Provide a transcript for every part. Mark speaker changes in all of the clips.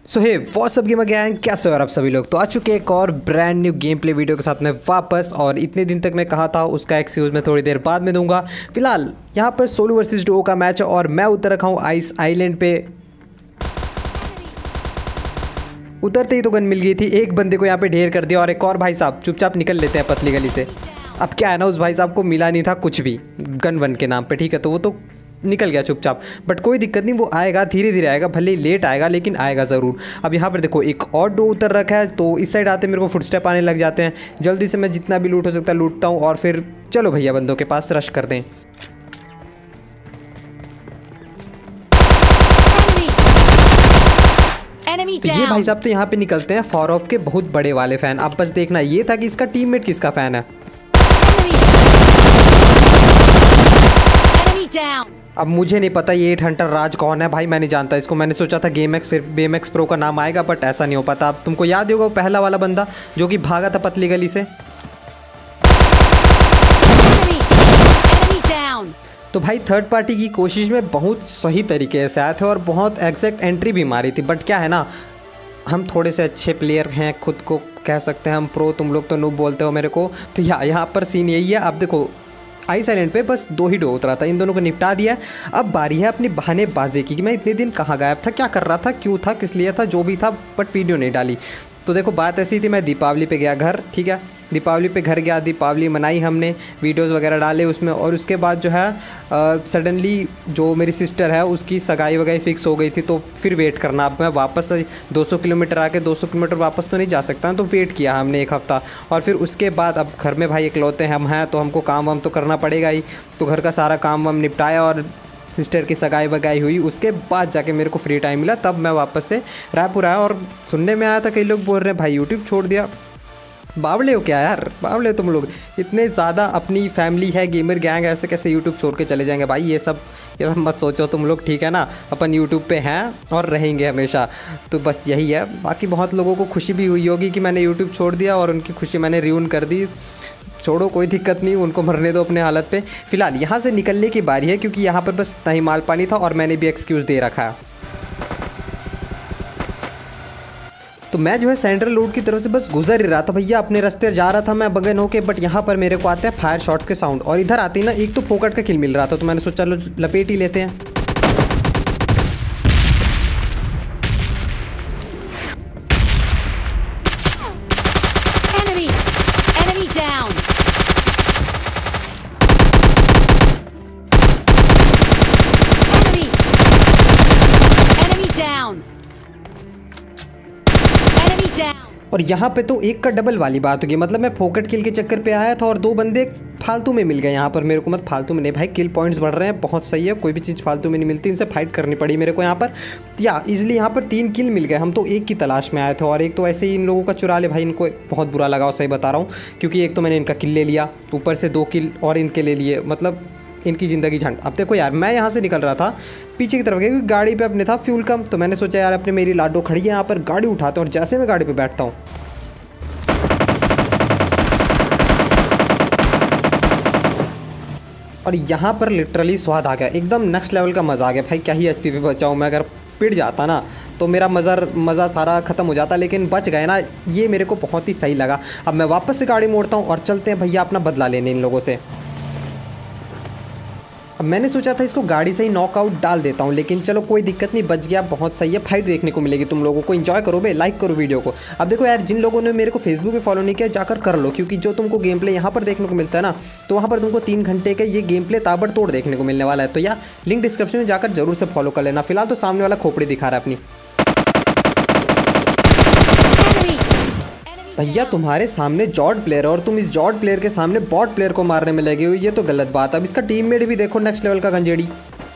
Speaker 1: सो hey what's up gamer gang, कैसे हो यार आप सभी लोग। तो आ चुके एक और brand new game play video के साथ में वापस। और इतने दिन तक मैं कहा था उसका एक्सक्यूज़ मैं थोड़ी देर बाद में दूंगा। फिलहाल यहाँ पर सोलो वर्सेस डुओ का मैच है और मैं उतर रखा हूँ आइस आइलैंड पे। उतरते ही तो गन मिल गई थी, एक बंदे को यहाँ पे ढेर कर दिया और एक और भाई साहब चुपचाप निकल लेते हैं पतली गली से। अब क्या है ना, उस भाई साहब को मिला नहीं था कुछ भी गन वन के नाम पे, ठीक है, तो वो तो निकल गया चुपचाप। बट कोई दिक्कत नहीं, वो आएगा, धीरे धीरे आएगा, भले ही लेट आएगा लेकिन आएगा ज़रूर। अब यहाँ पर देखो एक और डो उतर रखा है, तो इस साइड आते मेरे को फुटस्टेप आने लग जाते हैं। जल्दी से मैं जितना भी लूट हो सकता है लूटता हूँ और फिर चलो भैया बंदों के पास रश कर दें। तो ये भाई साहब तो यहाँ पे निकलते हैं फॉर ऑफ के बहुत बड़े वाले फ़ैन। अब बस देखना ये था कि इसका टीममेट किसका फ़ैन है। अब मुझे नहीं पता ये 8 हंटर राज कौन है भाई, मैं नहीं जानता इसको। मैंने सोचा था गेमएक्स, फिर गेमएक्स प्रो का नाम आएगा, बट ऐसा नहीं हो पाता। अब तुमको याद होगा पहला वाला बंदा जो कि भागा था पतली गली से। तो भाई थर्ड पार्टी की कोशिश में बहुत सही तरीके से आए थे और बहुत एग्जैक्ट एंट्री भी मारी थी। बट क्या है ना, हम थोड़े से अच्छे प्लेयर हैं, खुद को कह सकते हैं हम प्रो, तुम लोग तो नूब बोलते हो मेरे को। तो यहाँ पर सीन यही है। अब देखो आइस आइलैंड पे बस 2 ही डो उतरा था, इन दोनों को निपटा दिया। अब बारी है अपनी बहानेबाजी की कि मैं इतने दिन कहाँ गायब था, क्या कर रहा था, क्यों था, किस लिए था, जो भी था, बट वीडियो नहीं डाली। तो देखो बात ऐसी थी, मैं दीपावली पे गया घर, ठीक है, दीपावली पे घर गया, दीपावली मनाई हमने, वीडियोस वगैरह डाले उसमें। और उसके बाद जो है सडनली जो मेरी सिस्टर है उसकी सगाई वगाई फिक्स हो गई थी, तो फिर वेट करना। अब मैं वापस 200 किलोमीटर आके 200 किलोमीटर वापस तो नहीं जा सकता, तो वेट किया हमने 1 हफ़्ता। और फिर उसके बाद अब घर में भाई इकलौते हम हैं, तो हमको काम वाम तो करना पड़ेगा ही। तो घर का सारा काम वाम निपटाया और सिस्टर की सगाई वगाई हुई, उसके बाद जाके मेरे को फ्री टाइम मिला, तब मैं वापस से रायपुर आया। और सुनने में आया था कई लोग बोल रहे हैं भाई यूट्यूब छोड़ दिया। बावले हो क्या यार, बावले तुम लोग, इतने ज़्यादा अपनी फैमिली है गेमर गैंग, ऐसे कैसे यूट्यूब छोड़ के चले जाएंगे भाई। ये सब मत सोचो तुम लोग, ठीक है ना। अपन यूट्यूब पे हैं और रहेंगे हमेशा, तो बस यही है। बाकी बहुत लोगों को खुशी भी हुई होगी कि मैंने यूट्यूब छोड़ दिया और उनकी खुशी मैंने रियून कर दी। छोड़ो, कोई दिक्कत नहीं, उनको मरने दो अपने हालत पे। फ़िलहाल यहाँ से निकलने की बारी है, क्योंकि यहाँ पर बस इतना ही माल पानी था और मैंने भी एक्सक्यूज़ दे रखा है। तो मैं जो है सेंट्रल रोड की तरफ से बस गुजर ही रहा था भैया, अपने रास्ते जा रहा था मैं बगन होके। बट यहाँ पर मेरे को आते हैं फायर शॉट्स के साउंड, और इधर आते ही ना एक तो फोकट का किल मिल रहा था, तो मैंने सोचा चलो लपेट ही लेते हैं। और यहाँ पे तो एक का डबल वाली बात होगी, मतलब मैं फोकट किल के चक्कर पे आया था और 2 बंदे फालतू में मिल गए यहाँ पर मेरे को। मत फालतू में नहीं भाई, किल पॉइंट्स बढ़ रहे हैं, बहुत सही है, कोई भी चीज़ फालतू में नहीं मिलती, इनसे फाइट करनी पड़ी मेरे को यहाँ पर। या इजीली यहाँ पर 3 किल मिल गए, हम तो एक की तलाश में आए थे और एक तो ऐसे ही इन लोगों का चुरा ले भाई। इनको बहुत बुरा लगा, सही बता रहा हूँ, क्योंकि एक तो मैंने इनका किल ले लिया, ऊपर से 2 किल और इनके ले लिए, मतलब इनकी ज़िंदगी झंड। अब देखो यार, मैं यहाँ से निकल रहा था पीछे की तरफ गया, क्योंकि गाड़ी पे अपने था फ्यूल कम, तो मैंने सोचा यार अपने मेरी लाडो खड़ी है यहाँ पर, गाड़ी उठाता हूँ। और जैसे मैं गाड़ी पे बैठता हूँ और यहाँ पर लिटरली स्वाद आ गया, एकदम नेक्स्ट लेवल का मज़ा आ गया भाई। क्या ही एचपी पे बचाऊँ मैं, अगर पिट जाता ना तो मेरा मज़ा सारा ख़त्म हो जाता, लेकिन बच गए ना, ये मेरे को बहुत ही सही लगा। अब मैं वापस से गाड़ी मोड़ता हूँ और चलते हैं भैया अपना बदला लेने इन लोगों से। अब मैंने सोचा था इसको गाड़ी से ही नॉकआउट डाल देता हूँ, लेकिन चलो कोई दिक्कत नहीं, बच गया, बहुत सही है। फाइट देखने को मिलेगी तुम लोगों को, एंजॉय करो बे, लाइक करो वीडियो को। अब देखो यार, जिन लोगों ने मेरे को फेसबुक पे फॉलो नहीं किया जाकर कर लो, क्योंकि जो तुमको गेम प्ले यहाँ पर देखने को मिलता है ना, तो वहाँ पर तुमको 3 घंटे का ये गेम प्ले ताबड़तोड़ देखने को मिलने वाला है। तो यार लिंक डिस्क्रिप्शन में जाकर जरूर से फॉलो कर लेना। फिलहाल तो सामने वाला खोपड़ी दिखा रहा है अपनी। भैया तुम्हारे सामने जॉर्ड प्लेयर है और तुम इस जॉर्ड प्लेयर के सामने बॉट प्लेयर को मारने में लगे हुए, ये तो गलत बात है। अब इसका टीममेट भी देखो नेक्स्ट लेवल का गंजेड़ी।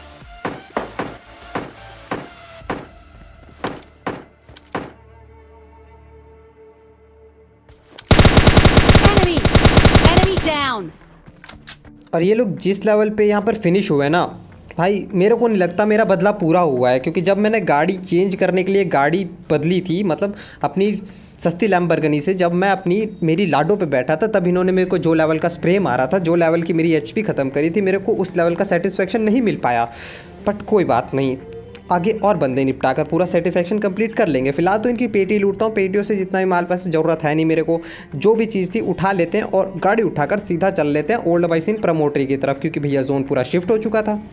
Speaker 1: और ये लोग जिस लेवल पे यहाँ पर फिनिश हुए ना भाई, मेरे को नहीं लगता मेरा बदला पूरा हुआ है, क्योंकि जब मैंने गाड़ी चेंज करने के लिए गाड़ी बदली थी, मतलब अपनी सस्ती लैम्बोर्गिनी से जब मैं मेरी लाडो पे बैठा था, तब इन्होंने मेरे को जो लेवल का स्प्रे मारा था, जो लेवल की मेरी एचपी ख़त्म करी थी, मेरे को उस लेवल का सेटिस्फेक्शन नहीं मिल पाया। बट कोई बात नहीं, आगे और बंदे निपटा कर पूरा सेटिस्फेक्शन कंप्लीट कर लेंगे। फिलहाल तो इनकी पेटी लूटता हूँ, पेटियों से जितना भी माल पैसे ज़रूरत है नहीं मेरे को, जो भी चीज़ थी उठा लेते हैं और गाड़ी उठाकर सीधा चल लेते हैं ओल्ड बाइसिन प्रमोटरी की तरफ, क्योंकि भैया जोन पूरा शिफ्ट हो चुका था।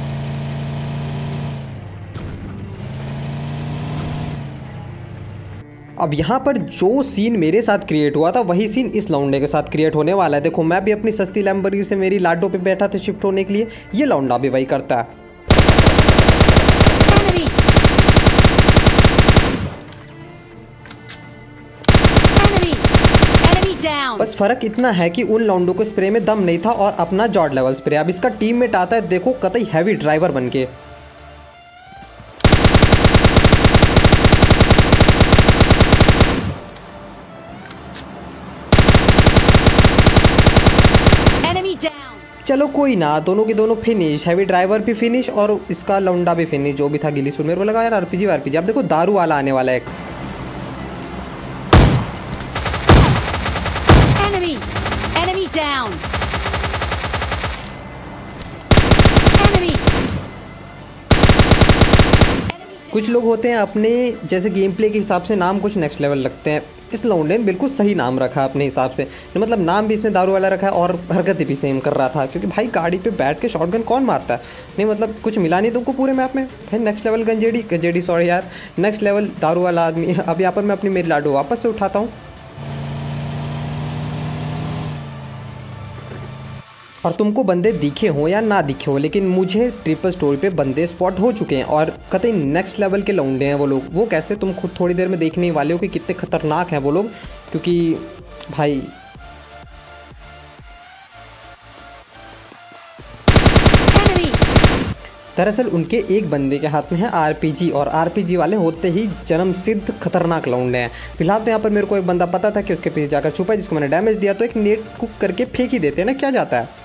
Speaker 1: अब यहाँ पर जो सीन मेरे साथ क्रिएट हुआ था वही सीन इस लौंडे के साथ क्रिएट होने वाला है। देखो मैं भी अपनी सस्ती लैम्बोर्गिनी से मेरी लाडो पे बैठा था शिफ्ट होने के लिए, ये लौंडा भी वही करता है। बस फर्क इतना है कि उन लौंडों को स्प्रे में दम नहीं था और अपना जॉर्ड लेवल स्प्रे। अब इसका टीममेट आता है, देखो कतई हैवी ड्राइवर बनके। चलो कोई ना, दोनों के दोनों फिनिश, हैवी ड्राइवर भी फिनिश और इसका लौंडा भी फिनिश जो भी था गिली सुन। मेरे को लगा यार आरपीजी आरपीजी। अब देखो दारू वाला आने वाला है एक। Enemy down. कुछ लोग होते हैं अपने जैसे गेम प्ले के हिसाब से नाम कुछ नेक्स्ट लेवल लगते हैं। इस लौंडे ने बिल्कुल सही नाम रखा अपने हिसाब से, मतलब नाम भी इसने दारू वाला रखा है और हरकतें भी सेम कर रहा था, क्योंकि भाई गाड़ी पे बैठ के शॉटगन कौन मारता है। नहीं मतलब कुछ मिला नहीं तुमको पूरे मैप में भाई। नेक्स्ट लेवल गंजेड़ी सॉरी यार, नेक्स्ट लेवल दारू वाला आदमी। अब यहाँ पर मैं अपनी मेरी लाडो वापस से उठाता हूँ और तुमको बंदे दिखे हो या ना दिखे हो, लेकिन मुझे ट्रिपल स्टोरी पे बंदे स्पॉट हो चुके हैं और कतई नेक्स्ट लेवल के लौंडे हैं वो लोग। वो कैसे, तुम खुद थोड़ी देर में देखने वाले हो कि कितने खतरनाक हैं वो लोग, क्योंकि भाई दरअसल उनके एक बंदे के हाथ में है आरपीजी और आरपीजी वाले होते ही जन्म सिद्ध खतरनाक लौंडे हैं। फिलहाल तो यहाँ पर मेरे को एक बंदा पता था कि उसके पीछे जाकर छुपा है, जिसको मैंने डैमेज दिया, तो एक नेट कुक करके फेंक ही देते हैं ना, क्या जाता है।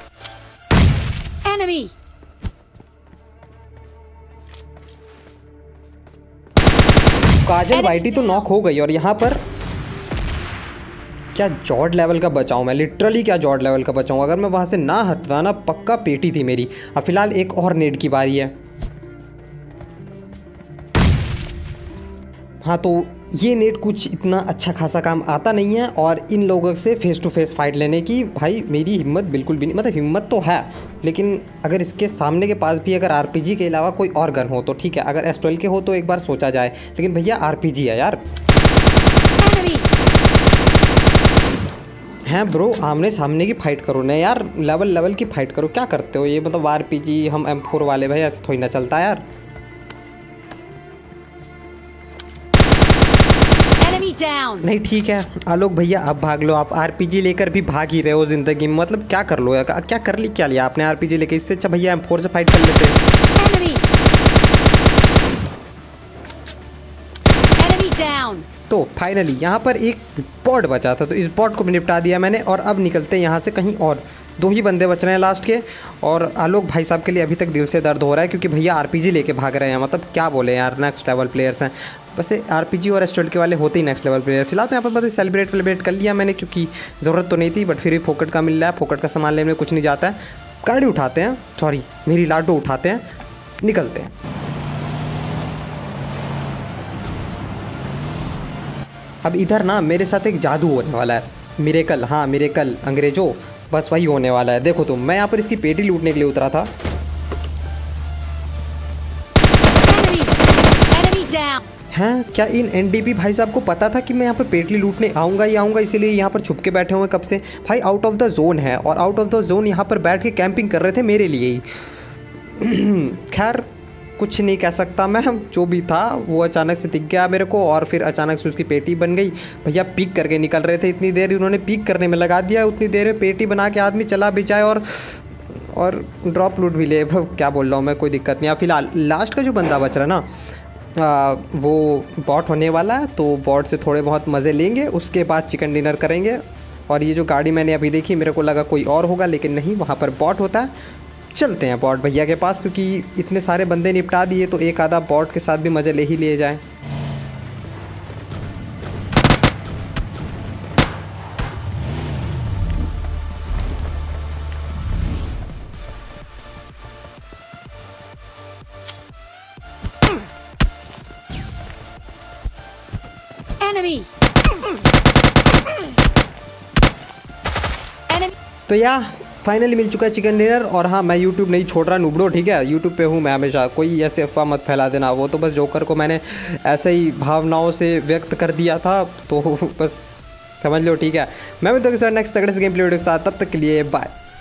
Speaker 1: Enemy. काजल वाइटी तो नॉक हो गई और यहाँ पर क्या जॉर्ड लेवल का बचाऊं मैं, लिटरली क्या जॉर्ड लेवल का बचाऊं। अगर मैं वहां से ना हटता ना पक्का पेटी थी मेरी। अब फिलहाल एक और नेट की बारी है। हाँ तो ये नेट कुछ इतना अच्छा खासा काम आता नहीं है और इन लोगों से फेस टू फेस फाइट लेने की भाई मेरी हिम्मत बिल्कुल भी नहीं, मतलब हिम्मत तो है लेकिन अगर इसके सामने के पास भी अगर आरपीजी के अलावा कोई और गन हो तो ठीक है, अगर S12 के हो तो एक बार सोचा जाए, लेकिन भैया आरपीजी है यार। हैं ब्रो, आमने सामने की फाइट करो ना यार, लेवल की फाइट करो, क्या करते हो ये, मतलब आरपीजी हम M4 वाले भाई ऐसे थोड़ी ना चलता है यार। नहीं ठीक है आलोक भैया आप भाग लो, आप आरपीजी लेकर भी भाग ही रहे हो जिंदगी में, मतलब क्या कर लो यार, क्या कर ली क्या लिया आपने आरपीजी लेकर, इससे अच्छा भैया M4 से फाइट कर लेते हैं। तो फाइनली यहाँ पर एक बॉट बचा था तो इस बॉट को भी निपटा दिया मैंने और अब निकलते हैं यहाँ से कहीं और। 2 ही बंदे बच रहे हैं लास्ट के और आलोक भाई साहब के लिए अभी तक दिल से दर्द हो रहा है क्योंकि भैया आरपीजी लेके भाग रहे हैं, मतलब क्या बोले यार, नेक्स्ट लेवल प्लेयर्स हैं। वैसे आरपीजी और S12 के वाले होते ही नेक्स्ट लेवल प्लेयर। फिलहाल तो यहाँ पर बस सेलिब्रेट कर लिया मैंने क्योंकि ज़रूरत तो नहीं थी, बट फिर भी फोकट का मिल रहा है, फोकट का सामान लेने में कुछ नहीं जाता है। गाड़ी उठाते हैं, सॉरी मेरी लाडो उठाते हैं, निकलते हैं। अब इधर ना मेरे साथ एक जादू होने वाला है, मिरेकल, हाँ मिरेकल अंग्रेजों, बस वही होने वाला है। देखो तुम, मैं यहाँ पर इसकी पेटी लूटने के लिए उतरा था। हैं क्या इन एनडीपी भाई साहब को पता था कि मैं यहाँ पर पेटी लूटने आऊँगा ही आऊँगा, इसीलिए यहाँ पर छुप के बैठे हुए कब से। भाई आउट ऑफ द जोन है और आउट ऑफ द जोन यहाँ पर बैठ के कैंपिंग कर रहे थे मेरे लिए ही। खैर कुछ नहीं कह सकता मैं, जो भी था वो अचानक से दिख गया मेरे को और फिर अचानक से उसकी पेटी बन गई। भैया पीक करके निकल रहे थे, इतनी देर उन्होंने पीक करने में लगा दिया, उतनी देर में पेटी बना के आदमी चला भी जाए और ड्रॉप लूट भी ले। क्या बोल रहा हूँ मैं, कोई दिक्कत नहीं। फिलहाल लास्ट का जो बंदा बच रहा ना वो बॉट होने वाला है, तो बॉट से थोड़े बहुत मज़े लेंगे, उसके बाद चिकन डिनर करेंगे। और ये जो गाड़ी मैंने अभी देखी मेरे को लगा कोई और होगा, लेकिन नहीं, वहाँ पर बॉट होता है। चलते हैं बॉट भैया के पास, क्योंकि इतने सारे बंदे निपटा दिए तो एक आधा बॉट के साथ भी मज़े ले ही लिए जाए।
Speaker 2: Enemy. Enemy.
Speaker 1: तो या फाइनली मिल चुका है चिकन डिनर। और हाँ, मैं यूट्यूब नहीं छोड़ रहा नूबड़ो, ठीक है, यूट्यूब पे हूँ मैं हमेशा, कोई ऐसे अफवाह मत फैला देना। वो तो बस जोकर को मैंने ऐसे ही भावनाओं से व्यक्त कर दिया था, तो बस समझ लो, ठीक है। मैं मिलता हूँ सर नेक्स्ट तगड़े से गेम प्ले वीडियो के साथ, तब तक के लिए बाय।